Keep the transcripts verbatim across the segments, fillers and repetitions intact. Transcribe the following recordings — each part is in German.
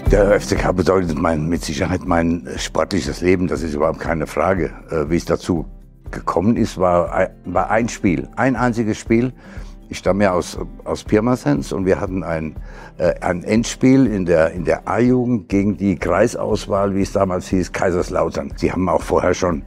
Der F C K bedeutet mein, mit Sicherheit mein sportliches Leben, das ist überhaupt keine Frage. Äh, wie es dazu gekommen ist, war ein, war ein Spiel, ein einziges Spiel. Ich stamme ja aus, aus Pirmasens und wir hatten ein, äh, ein Endspiel in der, in der A-Jugend gegen die Kreisauswahl, wie es damals hieß, Kaiserslautern. Sie haben auch vorher schon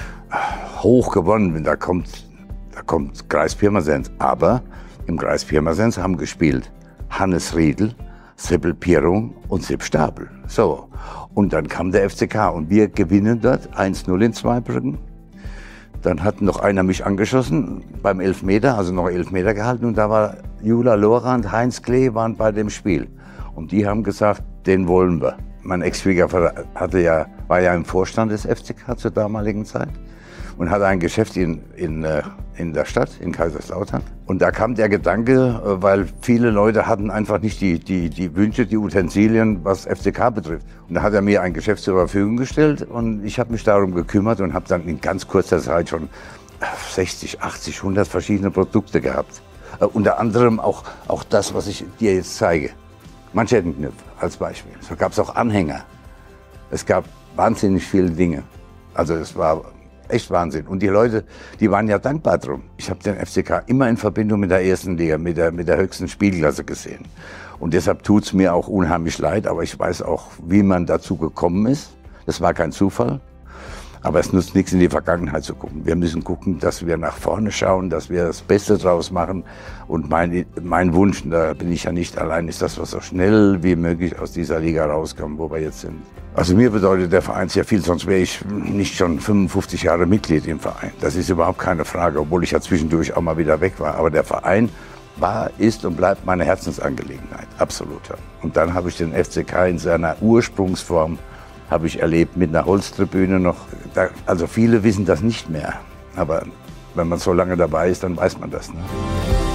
hoch gewonnen, wenn da kommt, da kommt Kreis Pirmasens. Aber im Kreis Pirmasens haben gespielt Hannes Riedl, Seppel Pirro und Sepp Stapel. So. Und dann kam der F C K und wir gewinnen dort eins null in Zweibrücken. Dann hat noch einer mich angeschossen beim Elfmeter, also noch Elfmeter gehalten. Und da war Jula Lorand, Heinz Klee waren bei dem Spiel. Und die haben gesagt, den wollen wir. Mein Ex-Schwiegervater hatte ja, war ja im Vorstand des F C K zur damaligen Zeit und hatte ein Geschäft in, in, in der Stadt, in Kaiserslautern. Und da kam der Gedanke, weil viele Leute hatten einfach nicht die, die, die Wünsche, die Utensilien, was F C K betrifft. Und da hat er mir ein Geschäft zur Verfügung gestellt und ich habe mich darum gekümmert und habe dann in ganz kurzer Zeit schon sechzig, achtzig, hundert verschiedene Produkte gehabt. Äh, unter anderem auch, auch das, was ich dir jetzt zeige. Manschettenknöpfe als Beispiel. So gab es auch Anhänger. Es gab wahnsinnig viele Dinge. Also es war echt Wahnsinn. Und die Leute, die waren ja dankbar drum. Ich habe den F C K immer in Verbindung mit der ersten Liga, mit der, mit der höchsten Spielklasse gesehen. Und deshalb tut's mir auch unheimlich leid, aber ich weiß auch, wie man dazu gekommen ist. Das war kein Zufall. Aber es nutzt nichts, in die Vergangenheit zu gucken. Wir müssen gucken, dass wir nach vorne schauen, dass wir das Beste draus machen. Und mein, mein Wunsch, da bin ich ja nicht allein, ist, dass wir so schnell wie möglich aus dieser Liga rauskommen, wo wir jetzt sind. Also mir bedeutet der Verein sehr viel, sonst wäre ich nicht schon fünfundfünfzig Jahre Mitglied im Verein. Das ist überhaupt keine Frage, obwohl ich ja zwischendurch auch mal wieder weg war. Aber der Verein war, ist und bleibt meine Herzensangelegenheit, absolut. Und dann habe ich den F C K in seiner Ursprungsform habe ich erlebt mit einer Holztribüne noch. Da, also viele wissen das nicht mehr, aber wenn man so lange dabei ist, dann weiß man das. Ne?